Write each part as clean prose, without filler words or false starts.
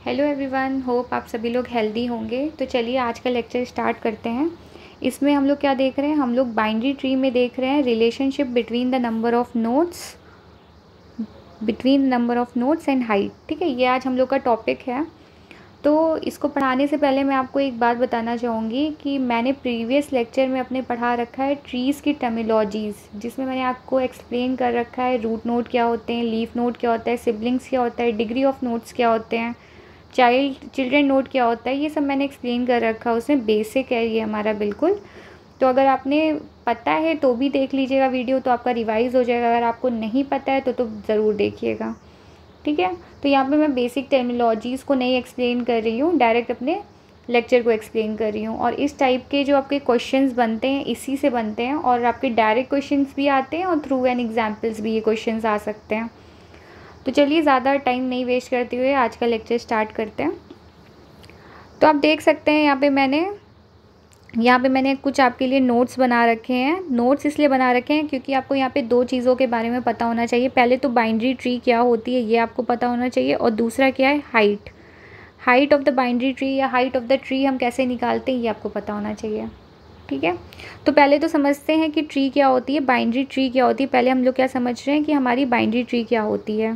Hello everyone, hope आप सभी लोग हेल्दी होंगे। तो चलिए आज का लेक्चर स्टार्ट करते हैं। इसमें हम लोग क्या देख रहे हैं, हम लोग बाइनरी ट्री में देख रहे हैं relationship between the number of notes and height. ठीक है, ये आज हम लोग का टॉपिक है। तो इसको पढ़ाने से पहले मैं आपको एक बात बताना चाहूँगी कि मैंने प्रीवियस लेक्चर में अपने पढ़ा रखा है ट्रीज़ की टर्मिनोलॉजीज़, जिसमें मैंने आपको एक्सप्लेन कर रखा है रूट नोड क्या होते हैं, लीफ नोड क्या होता है, सिबलिंग्स क्या होता है, डिग्री ऑफ नोट्स क्या होते हैं, चिल्ड्रन नोट क्या होता है, ये सब मैंने एक्सप्लेन कर रखा है। उसमें बेसिक है ये हमारा बिल्कुल। तो अगर आपने पता है तो भी देख लीजिएगा वीडियो, तो आपका रिवाइज़ हो जाएगा। अगर आपको नहीं पता है तो ज़रूर देखिएगा। ठीक है, तो यहाँ पे मैं बेसिक टर्मिनोलॉजीज़ को नहीं एक्सप्लेन कर रही हूँ, डायरेक्ट अपने लेक्चर को एक्सप्लेन कर रही हूँ। और इस टाइप के जो आपके क्वेश्चंस बनते हैं इसी से बनते हैं, और आपके डायरेक्ट क्वेश्चंस भी आते हैं और थ्रू एन एग्जाम्पल्स भी ये क्वेश्चंस आ सकते हैं। तो चलिए ज़्यादा टाइम नहीं वेस्ट करते हुए आज का लेक्चर स्टार्ट करते हैं। तो आप देख सकते हैं यहाँ पे मैंने कुछ आपके लिए नोट्स बना रखे हैं। नोट्स इसलिए बना रखे हैं क्योंकि आपको यहाँ पे दो चीज़ों के बारे में पता होना चाहिए। पहले तो बाइनरी ट्री क्या होती है ये आपको पता होना चाहिए, और दूसरा क्या है height of the binary tree या हाइट ऑफ द ट्री हम कैसे निकालते हैं ये आपको पता होना चाहिए। ठीक है, तो पहले तो समझते हैं कि ट्री क्या होती है, बाइनरी ट्री क्या होती है। पहले हम लोग क्या समझ रहे हैं कि हमारी बाइनरी ट्री क्या होती है।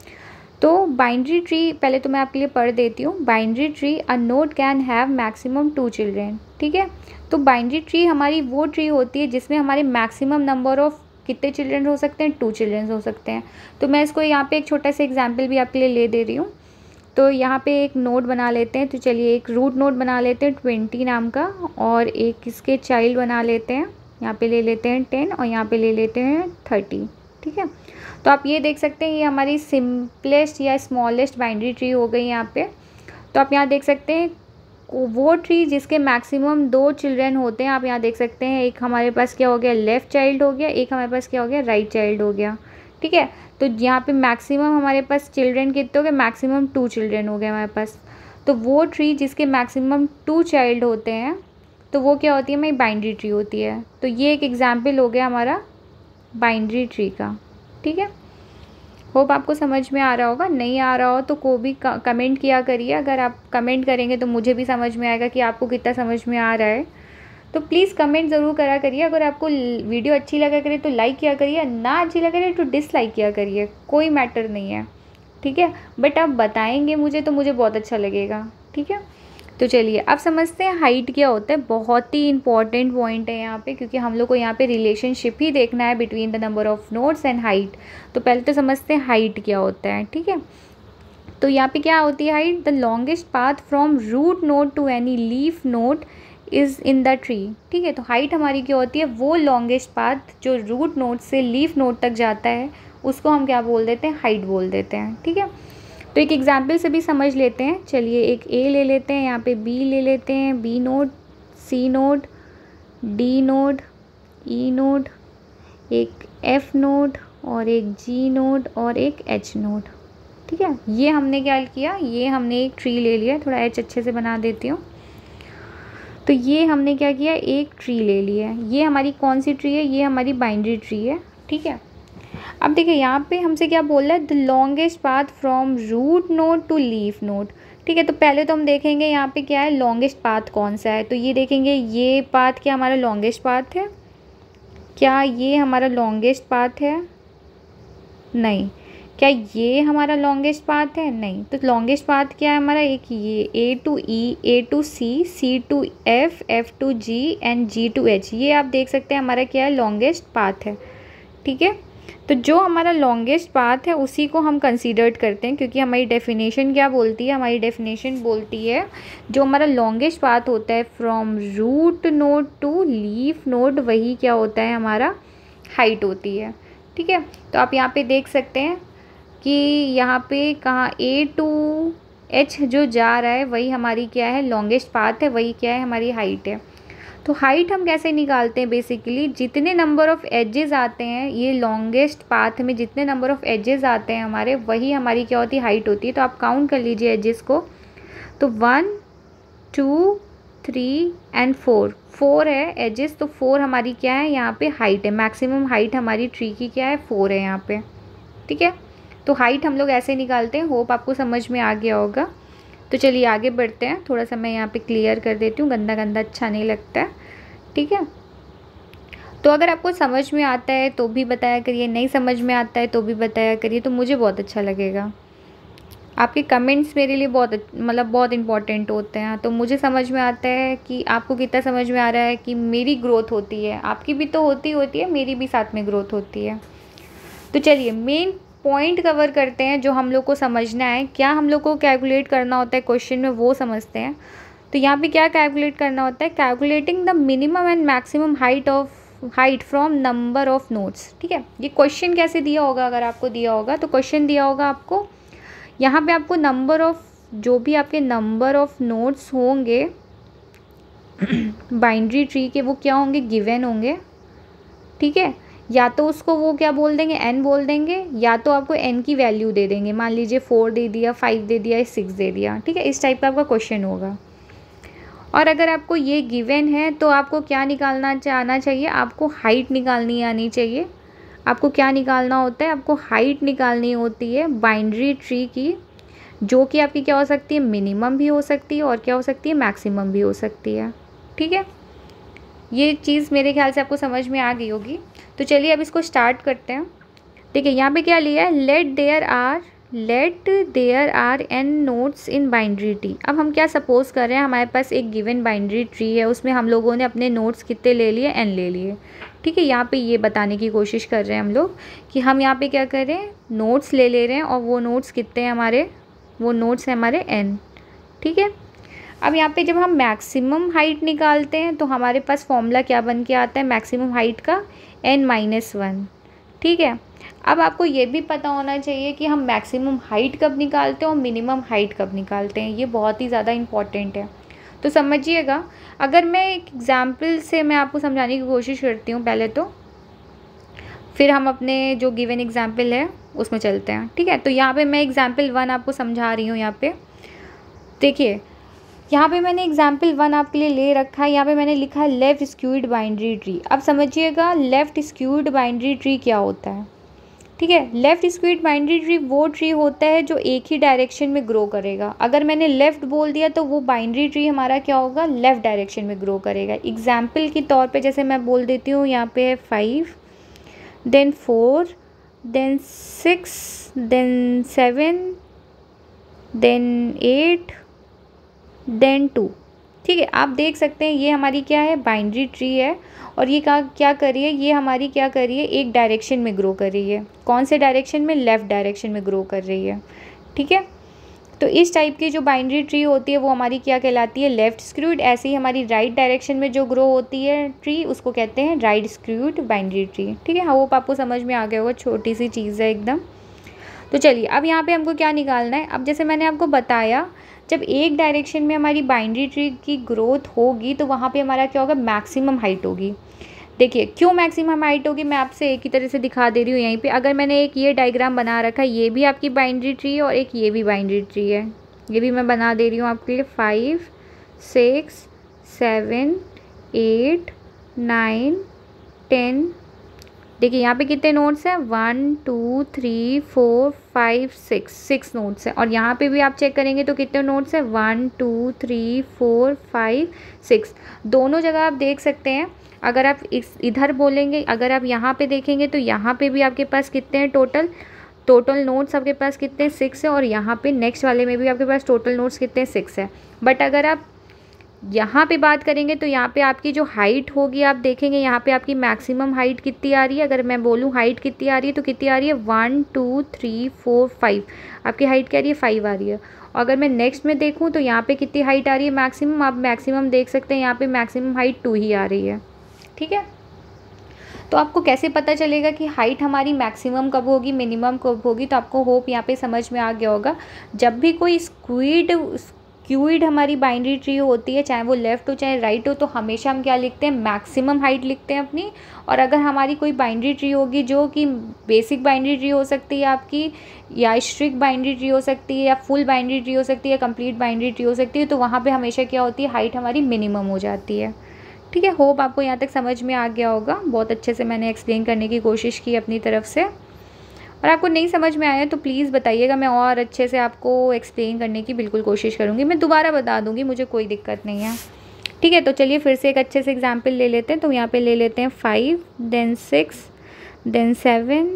तो बाइनरी ट्री पहले तो मैं आपके लिए पढ़ देती हूँ। Binary tree, a node can have maximum 2 children. ठीक है, तो बाइनरी ट्री हमारी वो ट्री होती है जिसमें हमारे मैक्सिमम नंबर ऑफ़ कितने चिल्ड्रन हो सकते हैं, 2 चिल्ड्रन हो सकते हैं। तो मैं इसको यहाँ पे एक छोटा सा एग्जाम्पल भी आपके लिए ले दे रही हूँ। तो यहाँ पे एक नोड बना लेते हैं। तो चलिए एक रूट नोड बना लेते हैं 20 नाम का, और एक इसके चाइल्ड बना लेते हैं। यहाँ पे ले लेते हैं 10 और यहाँ पे ले लेते हैं 30। ठीक है, तो आप ये देख सकते हैं ये हमारी सिंपलेस्ट या स्मॉलेस्ट बाइनरी ट्री हो गई यहाँ पे। तो आप यहाँ देख सकते हैं वो ट्री जिसके मैक्सिमम 2 चिल्ड्रन होते हैं। आप यहाँ देख सकते हैं एक हमारे पास क्या हो गया, लेफ़्ट चाइल्ड हो गया, एक हमारे पास क्या हो गया, राइट चाइल्ड हो गया। ठीक है, तो यहाँ पे मैक्सिमम हमारे पास चिल्ड्रन कितने हो गए, मैक्सिमम 2 चिल्ड्रन हो गए हमारे पास। तो वो ट्री जिसके मैक्सिमम 2 चाइल्ड होते हैं तो वो क्या होती है, हमारी बाइनरी ट्री होती है। तो ये एक एग्जाम्पल हो गया हमारा बाइनरी ट्री का। ठीक है, होप आपको समझ में आ रहा होगा। नहीं आ रहा हो तो को भी कमेंट किया करिए। अगर आप कमेंट करेंगे तो मुझे भी समझ में आएगा कि आपको कितना समझ में आ रहा है। तो प्लीज़ कमेंट ज़रूर करा करिए। अगर आपको वीडियो अच्छी लगा करे तो लाइक किया करिए, ना अच्छी लगा करे तो डिसलाइक किया करिए, कोई मैटर नहीं है। ठीक है, बट आप बताएंगे मुझे तो मुझे बहुत अच्छा लगेगा। ठीक है, तो चलिए अब समझते हैं हाइट क्या होता है। बहुत ही इंपॉर्टेंट पॉइंट है यहाँ पे, क्योंकि हम लोग को यहाँ पे रिलेशनशिप ही देखना है between the number of notes and height. तो पहले तो समझते हैं हाइट क्या होता है। ठीक है, तो यहाँ पे क्या होती है height, the longest path from root node to any leaf node is in the tree. ठीक है, तो हाइट हमारी क्या होती है, वो लॉन्गेस्ट पाथ जो रूट नोड से लीफ नोड तक जाता है उसको हम क्या बोल देते हैं, हाइट बोल देते हैं। ठीक है, तो एक एग्जाम्पल से भी समझ लेते हैं। चलिए एक ए ले लेते हैं, यहाँ पे बी ले लेते हैं, B node, C node, D node, E node, एक एफ नोड और एक जी नोड और एक एच नोड। ठीक है, ये हमने क्या किया, ये हमने एक ट्री ले लिया। थोड़ा एच अच्छे से बना देती हूँ। तो ये हमने क्या किया, एक ट्री ले लिया है। ये हमारी कौन सी ट्री है, ये हमारी बाइनरी ट्री है। ठीक है, अब देखिए यहाँ पे हमसे क्या बोल रहा है, the longest path from root node to leaf node. ठीक है, तो पहले तो हम देखेंगे यहाँ पे क्या है, लॉन्गेस्ट पाथ कौन सा है। तो ये देखेंगे ये पाथ क्या हमारा लॉन्गेस्ट पाथ है, क्या ये हमारा लॉन्गेस्ट पाथ है, नहीं। क्या ये हमारा लॉन्गेस्ट पाथ है, नहीं। तो लॉन्गेस्ट पाथ क्या है हमारा, एक ये A to E, A to C, C to F, F to G and G to H. ये आप देख सकते हैं हमारा क्या है, लॉन्गेस्ट पाथ है। ठीक है, तो जो हमारा लॉन्गेस्ट पाथ है उसी को हम कंसीडर्ड करते हैं, क्योंकि हमारी डेफिनेशन क्या बोलती है, हमारी डेफिनेशन बोलती है जो हमारा लॉन्गेस्ट पाथ होता है from root node to leaf node, वही क्या होता है, हमारा हाइट होती है। ठीक है, तो आप यहाँ पे देख सकते हैं कि यहाँ पे कहाँ ए टू एच जो जा रहा है वही हमारी क्या है, लॉन्गेस्ट पाथ है, वही क्या है, हमारी हाइट है। तो हाइट हम कैसे निकालते हैं, बेसिकली जितने नंबर ऑफ़ एजेस आते हैं, ये लॉन्गेस्ट पाथ में जितने नंबर ऑफ़ एजेस आते हैं हमारे, वही हमारी क्या होती है, हाइट होती है। तो आप काउंट कर लीजिए एजेस को। तो 1 2 3 एंड 4 है एजेस। तो 4 हमारी क्या है, यहाँ पे हाइट है। मैक्सिमम हाइट हमारी ट्री की क्या है, 4 है यहाँ पे। ठीक है, तो हाइट हम लोग ऐसे निकालते हैं। होप आपको समझ में आ गया होगा। तो चलिए आगे बढ़ते हैं। थोड़ा सा मैं यहाँ पे क्लियर कर देती हूँ, गंदा गंदा अच्छा नहीं लगता है, ठीक है। तो अगर आपको समझ में आता है तो भी बताया करिए, नहीं समझ में आता है तो भी बताया करिए, तो मुझे बहुत अच्छा लगेगा। आपके कमेंट्स मेरे लिए बहुत इम्पॉर्टेंट होते हैं। तो मुझे समझ में आता है कि आपको कितना समझ में आ रहा है कि मेरी ग्रोथ होती है, आपकी भी तो होती है, मेरी भी साथ में ग्रोथ होती है। तो चलिए मेन पॉइंट कवर करते हैं जो हम लोग को समझना है, क्या हम लोग को कैलकुलेट करना होता है क्वेश्चन में, वो समझते हैं। तो यहाँ पे क्या कैलकुलेट करना होता है, calculating the minimum and maximum height from number of notes, ठीक है। ये क्वेश्चन कैसे दिया होगा, अगर आपको दिया होगा तो क्वेश्चन दिया होगा आपको, यहाँ पे आपको जो भी आपके नंबर ऑफ नोट्स होंगे बाइनरी ट्री के, वो क्या होंगे, गिवन होंगे, ठीक है। या तो उसको वो क्या बोल देंगे, n बोल देंगे, या तो आपको n की वैल्यू दे देंगे, मान लीजिए 4 दे दिया, 5 दे दिया, 6 दे दिया, ठीक है। इस टाइप का आपका क्वेश्चन होगा। और अगर आपको ये गिवन है तो आपको क्या निकालना आना चाहिए, आपको हाइट निकालनी आनी चाहिए। आपको क्या निकालना होता है, आपको हाइट निकालनी होती है बाइनरी ट्री की, जो कि आपकी क्या हो सकती है, मिनिमम भी हो सकती है और क्या हो सकती है, मैक्सिमम भी हो सकती है, ठीक है। ये चीज़ मेरे ख्याल से आपको समझ में आ गई होगी। तो चलिए अब इसको स्टार्ट करते हैं। देखिए यहाँ पे क्या लिया है, let there are n notes in binary tree. अब हम क्या सपोज कर रहे हैं, हमारे पास एक गिवन बाइनरी ट्री है, उसमें हम लोगों ने अपने नोट्स कितने ले लिए, n ले लिए, ठीक है। यहाँ पे ये बताने की कोशिश कर रहे हैं हम लोग कि हम यहाँ पे क्या कर रहे हैं, नोट्स ले रहे हैं, और वो नोट्स कितने हैं हमारे, वो नोट्स हैं हमारे n, ठीक है। अब यहाँ पे जब हम मैक्सिमम हाइट निकालते हैं तो हमारे पास फॉर्मूला क्या बन के आता है मैक्सिमम हाइट का, n-1, ठीक है। अब आपको ये भी पता होना चाहिए कि हम मैक्सिमम हाइट कब निकालते हैं और मिनिमम हाइट कब निकालते हैं, ये बहुत ही ज़्यादा इम्पॉर्टेंट है। तो समझिएगा, अगर मैं एक एग्जाम्पल से मैं आपको समझाने की कोशिश करती हूँ पहले, तो फिर हम अपने जो गिवन एग्जाम्पल है उसमें चलते हैं, ठीक है। तो यहाँ पे मैं एग्जाम्पल 1 आपको समझा रही हूँ। यहाँ पे देखिए, यहाँ पे मैंने एग्जाम्पल 1 आपके लिए ले रखा है। यहाँ पे मैंने लिखा है लेफ़्ट स्क्यूड बाइनरी ट्री। अब समझिएगा लेफ़्ट स्क्यूड बाइनरी ट्री क्या होता है, ठीक है। लेफ़्ट स्क्यूड बाइनरी ट्री वो ट्री होता है जो एक ही डायरेक्शन में ग्रो करेगा। अगर मैंने लेफ़्ट बोल दिया तो वो बाइनरी ट्री हमारा क्या होगा, लेफ़्ट डायरेक्शन में ग्रो करेगा। एग्जाम्पल के तौर पे जैसे मैं बोल देती हूँ, यहाँ पे है 5, then 4, then 6, then 7, then 8, then 2, ठीक है। आप देख सकते हैं ये हमारी क्या है, बाइनरी ट्री है, और ये क्या कर रही है, ये हमारी क्या कर रही है, एक डायरेक्शन में ग्रो कर रही है। कौन से डायरेक्शन में, लेफ़्ट डायरेक्शन में ग्रो कर रही है, ठीक है। तो इस टाइप की जो बाइनरी ट्री होती है वो हमारी क्या कहलाती है, लेफ़्ट स्क्यूड। ऐसे ही हमारी राइट डायरेक्शन में जो ग्रो होती है ट्री, उसको कहते हैं राइट स्क्यूड बाइनरी ट्री, ठीक है। होप आपको समझ में आ गया होगा, छोटी सी चीज़ है एकदम। तो चलिए अब यहाँ पे हमको क्या निकालना है। अब जैसे मैंने आपको बताया, जब एक डायरेक्शन में हमारी बाइनरी ट्री की ग्रोथ होगी तो वहाँ पे हमारा क्या होगा, मैक्सिमम हाइट होगी। देखिए क्यों मैक्सिमम हाइट होगी, मैं आपसे एक ही तरह से दिखा दे रही हूँ। यहीं पे अगर मैंने एक ये डायग्राम बना रखा है, ये भी आपकी बाइनरी ट्री है और एक ये भी बाइनरी ट्री है, ये भी मैं बना दे रही हूँ आपके लिए। 5, 6, 7, 8, 9, 10। देखिए यहाँ पे कितने नोट्स हैं, 1, 2, 3, 4, 5, 6 नोट्स हैं। और यहाँ पे भी आप चेक करेंगे तो कितने नोट्स हैं, 1, 2, 3, 4, 5, 6। दोनों जगह आप देख सकते हैं। अगर आप इधर बोलेंगे, अगर आप यहाँ पे देखेंगे तो यहाँ पे भी आपके पास कितने हैं, टोटल नोट्स आपके पास कितने, 6 है। और यहाँ पे नेक्स्ट वाले में भी आपके पास टोटल नोट्स कितने, 6 है। बट अगर आप यहाँ पे बात करेंगे तो यहाँ पे आपकी जो हाइट होगी, आप देखेंगे यहाँ पे आपकी मैक्सिमम हाइट कितनी आ रही है। अगर मैं बोलूँ हाइट कितनी आ रही है तो कितनी आ रही है, 1, 2, 3, 4, 5। आपकी हाइट क्या आ रही है, 5 आ रही है। और अगर मैं नेक्स्ट में देखूँ तो यहाँ पे कितनी हाइट आ रही है मैक्सिमम, आप मैक्सिमम देख सकते हैं यहाँ पे मैक्सिमम हाइट 2 ही आ रही है, ठीक है। तो आपको कैसे पता चलेगा कि हाइट हमारी मैक्सिमम कब होगी, मिनिमम कब होगी, तो आपको होप यहाँ पे समझ में आ गया होगा। जब भी कोई स्क्यूइड हमारी बाइनरी ट्री होती है, चाहे वो लेफ़्ट हो चाहे राइट हो, तो हमेशा हम क्या लिखते हैं, मैक्सिमम हाइट लिखते हैं अपनी। और अगर हमारी कोई बाइनरी ट्री होगी जो कि बेसिक बाइनरी ट्री हो सकती है आपकी, या स्ट्रिक्ट बाइनरी ट्री हो सकती है, या फुल बाइनरी ट्री हो सकती है, या कंप्लीट बाइनरी ट्री हो सकती है, तो वहाँ पे हमेशा क्या होती है, हाइट हमारी मिनिमम हो जाती है, ठीक है। होप आपको यहाँ तक समझ में आ गया होगा। बहुत अच्छे से मैंने एक्सप्लेन करने की कोशिश की अपनी तरफ से। और आपको नहीं समझ में आया तो प्लीज़ बताइएगा, मैं और अच्छे से आपको एक्सप्लेन करने की बिल्कुल कोशिश करूँगी। मैं दोबारा बता दूँगी, मुझे कोई दिक्कत नहीं है। ठीक है, तो चलिए फिर से एक अच्छे से एग्जाम्पल ले लेते हैं। तो यहाँ पे ले लेते हैं 5, देन 6, देन 7,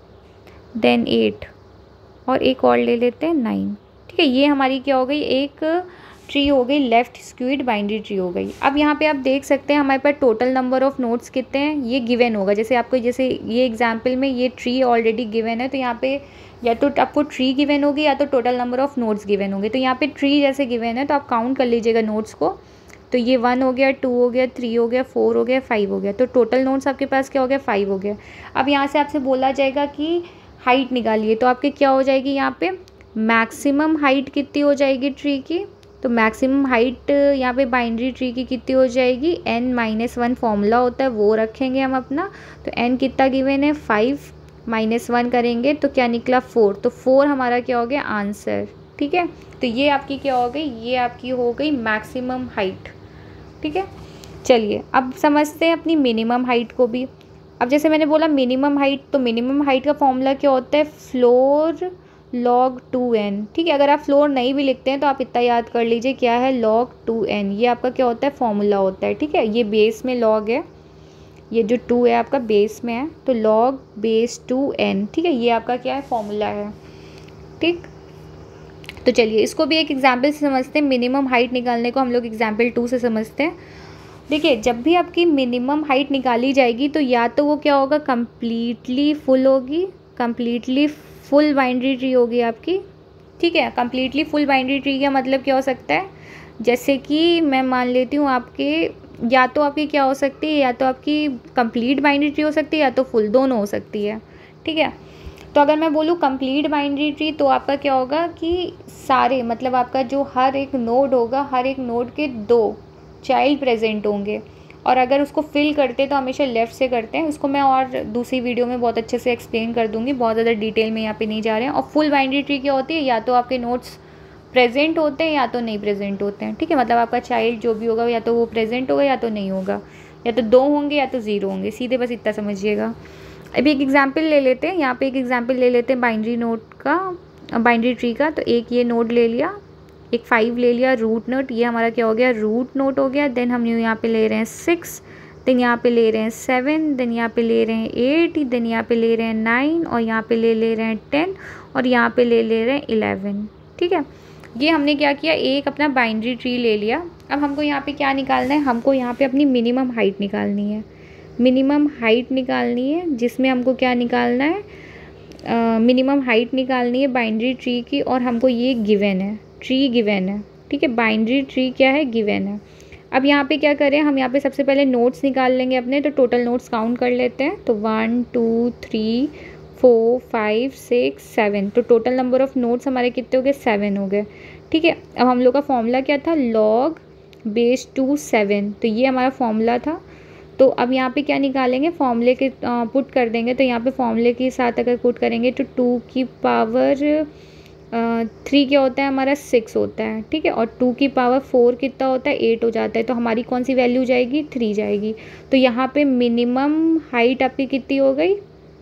देन 8 और एक और ले लेते हैं 9। ठीक है, ये हमारी क्या हो गई, एक ट्री हो गई, लेफ्ट स्क्यूड बाइनरी ट्री हो गई। अब यहाँ पे आप देख सकते हैं हमारे पास टोटल नंबर ऑफ नोड्स कितने हैं, ये गिवन होगा। जैसे आपको, जैसे ये एग्जांपल में ये ट्री ऑलरेडी गिवन है, तो यहाँ पे या तो आपको ट्री गिवन होगी या तो total number of nodes given होंगे। तो यहाँ पे ट्री जैसे गिवन है तो आप काउंट कर लीजिएगा नोड्स को। तो ये 1 हो गया, 2 हो गया, 3 हो गया, 4 हो गया, 5 हो गया। तो टोटल नोड्स आपके पास क्या हो गया, 5 हो गया। अब यहाँ से आपसे बोला जाएगा कि हाइट निकालिए, तो आपके क्या हो जाएगी, यहाँ पे मैक्सिमम हाइट कितनी हो जाएगी ट्री की। तो मैक्सिमम हाइट यहाँ पे बाइनरी ट्री की कितनी हो जाएगी, n-1 फॉर्मूला होता है वो रखेंगे हम अपना। तो n कितना गिवन है, 5 -1 करेंगे तो क्या निकला, 4। तो 4 हमारा क्या हो गया आंसर। ठीक है, तो ये आपकी क्या हो गई, ये आपकी हो गई मैक्सिमम हाइट। ठीक है, चलिए अब समझते हैं अपनी मिनिमम हाइट को भी। अब जैसे मैंने बोला मिनिमम हाइट, तो मिनिमम हाइट का फॉर्मूला क्या होता है, फ्लोर log 2n। ठीक है, अगर आप फ्लोर नहीं भी लिखते हैं तो आप इतना याद कर लीजिए, क्या है, log 2n। ये आपका क्या होता है, फॉर्मूला होता है। ठीक है, ये बेस में log है, ये जो 2 है आपका बेस में है, तो log बेस 2n। ठीक है, ये आपका क्या है, फॉर्मूला है। ठीक, तो चलिए इसको भी एक एग्जाम्पल से समझते हैं। मिनिमम हाइट निकालने को हम लोग एग्जाम्पल 2 से समझते हैं। देखिए, जब भी आपकी मिनिमम हाइट निकाली जाएगी तो या तो वो क्या होगा, कम्प्लीटली फुल होगी, कम्प्लीटली फुल बाइनरी ट्री होगी आपकी। ठीक है, कम्प्लीटली फुल बाइनरी ट्री का मतलब क्या हो सकता है, जैसे कि मैं मान लेती हूँ आपके, या तो आपकी क्या हो सकती है, या तो आपकी कंप्लीट बाइनरी ट्री हो सकती है या तो फुल, दोनों हो सकती है। ठीक है, तो अगर मैं बोलूँ कंप्लीट बाइनरी ट्री तो आपका क्या होगा कि सारे, मतलब आपका जो हर एक नोड होगा, हर एक नोड के 2 चाइल्ड प्रेजेंट होंगे। और अगर उसको फिल करते तो हमेशा लेफ़्ट से करते हैं, उसको मैं और दूसरी वीडियो में बहुत अच्छे से एक्सप्लेन कर दूंगी, बहुत ज़्यादा डिटेल में यहाँ पे नहीं जा रहे हैं। और फुल बाइनरी ट्री क्या होती है, या तो आपके नोट्स प्रेजेंट होते हैं या तो नहीं प्रेजेंट होते हैं। ठीक है, मतलब आपका चाइल्ड जो भी होगा या तो वो प्रेजेंट होगा या तो नहीं होगा, या तो 2 होंगे या तो 0 होंगे, सीधे बस इतना समझिएगा। अभी एक एग्जाम्पल ले लेते हैं, यहाँ पे एक एग्जाम्पल ले लेते हैं बाइनरी नोड का, बाइनरी ट्री का। तो एक ये नोड ले लिया, एक 5 ले लिया रूट नोट, ये हमारा क्या हो गया, रूट नोट हो गया। देन हम यहाँ पे ले रहे हैं 6, देन यहाँ पे ले रहे हैं 7, देन यहाँ पे ले रहे हैं 8, देन यहाँ पे ले रहे हैं 9 और यहाँ पे ले रहे हैं 10 और यहाँ पे ले रहे हैं 11। ठीक है, ये हमने क्या किया, एक अपना बाइनरी ट्री ले लिया। अब हमको यहाँ पे क्या निकालना है, हमको यहाँ पे अपनी मिनिमम हाइट निकालनी है। मिनिमम हाइट निकालनी है, जिसमें हमको क्या निकालना है, मिनिमम हाइट निकालनी है बाइनरी ट्री की। और हमको ये गिवन है, ट्री गिवन है। ठीक है, बाइनरी ट्री क्या है, गिवन है। अब यहाँ पे क्या करें, हम यहाँ पे सबसे पहले नोट्स निकाल लेंगे अपने। तो टोटल नोट्स काउंट कर लेते हैं। तो 1 2 3 4 5 6 7, तो टोटल नंबर ऑफ़ नोट्स हमारे कितने हो गए, 7 हो गए। ठीक है, अब हम लोग का फॉर्मूला क्या था, log बेस 2 7, तो ये हमारा फॉर्मूला था। तो अब यहाँ पे क्या निकालेंगे, फॉर्मूले के पुट कर देंगे। तो यहाँ पे फॉर्मूले के साथ अगर पुट करेंगे तो 2 की पावर 3 क्या होता है हमारा, 6 होता है। ठीक है, और 2 की पावर 4 कितना होता है, 8 हो जाता है। तो हमारी कौन सी वैल्यू जाएगी, 3 जाएगी। तो यहाँ पे मिनिमम हाइट आपकी कितनी हो गई,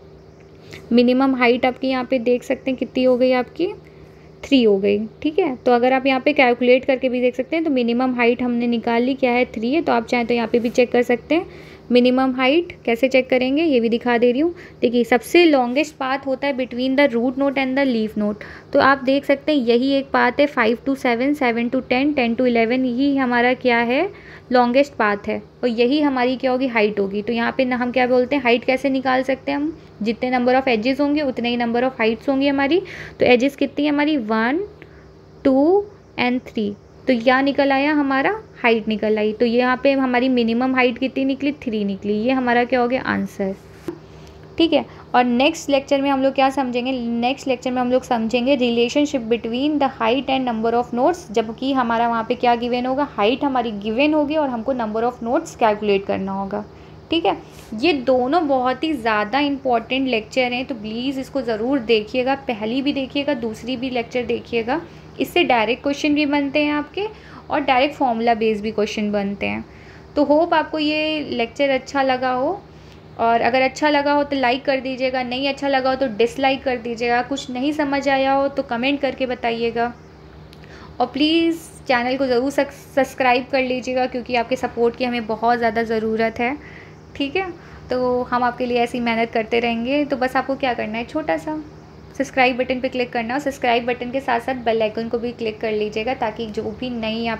मिनिमम हाइट आपकी यहाँ पे देख सकते हैं कितनी हो गई आपकी, 3 हो गई। ठीक है, तो अगर आप यहाँ पे कैलकुलेट करके भी देख सकते हैं तो मिनिमम हाइट हमने निकाल ली, क्या है, 3 है। तो आप चाहें तो यहाँ पे भी चेक कर सकते हैं मिनिमम हाइट। कैसे चेक करेंगे ये भी दिखा दे रही हूँ। देखिए, सबसे लॉन्गेस्ट पाथ होता है between the root note and the leaf note. तो आप देख सकते हैं यही एक पाथ है, 5 to 7, 7 to 10, 10 to 11, यही हमारा क्या है, लॉन्गेस्ट पाथ है। और यही हमारी क्या होगी, हाइट होगी। तो यहाँ पे ना हम क्या बोलते हैं, हाइट कैसे निकाल सकते हैं हम, जितने नंबर ऑफ़ एजेस होंगे उतने ही नंबर ऑफ़ हाइट्स होंगी हमारी। तो एजेस कितनी है हमारी, 1 2 एंड 3। तो यहाँ निकल आया हमारा हाइट निकल आई। तो यहाँ पे हमारी मिनिमम हाइट कितनी निकली, 3 निकली। ये हमारा क्या हो गया, आंसर। ठीक है, और नेक्स्ट लेक्चर में हम लोग क्या समझेंगे, नेक्स्ट लेक्चर में हम लोग समझेंगे relationship between the height and number of notes. जबकि हमारा वहाँ पे क्या गिवन होगा, हाइट हमारी गिवन होगी और हमको नंबर ऑफ़ नोट्स कैलकुलेट करना होगा। ठीक है, ये दोनों बहुत ही ज़्यादा इंपॉर्टेंट लेक्चर हैं, तो प्लीज़ इसको ज़रूर देखिएगा। पहली भी देखिएगा, दूसरी भी लेक्चर देखिएगा। इससे डायरेक्ट क्वेश्चन भी बनते हैं आपके और डायरेक्ट फॉर्मूला बेस्ड भी क्वेश्चन बनते हैं। तो होप आपको ये लेक्चर अच्छा लगा हो और अगर अच्छा लगा हो तो लाइक कर दीजिएगा, नहीं अच्छा लगा हो तो डिसलाइक कर दीजिएगा, कुछ नहीं समझ आया हो तो कमेंट करके बताइएगा। और प्लीज़ चैनल को ज़रूर सब्सक्राइब कर लीजिएगा, क्योंकि आपके सपोर्ट की हमें बहुत ज़्यादा ज़रूरत है। ठीक है, तो हम आपके लिए ऐसी मेहनत करते रहेंगे। तो बस आपको क्या करना है, छोटा सा सब्सक्राइब बटन पे क्लिक करना, और सब्सक्राइब बटन के साथ साथ बेल आइकन को भी क्लिक कर लीजिएगा, ताकि जो भी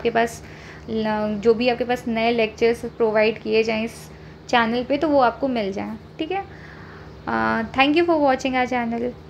आपके पास नए लेक्चर्स प्रोवाइड किए जाएँ इस चैनल पे, तो वो आपको मिल जाए। ठीक है, thank you for watching our channel.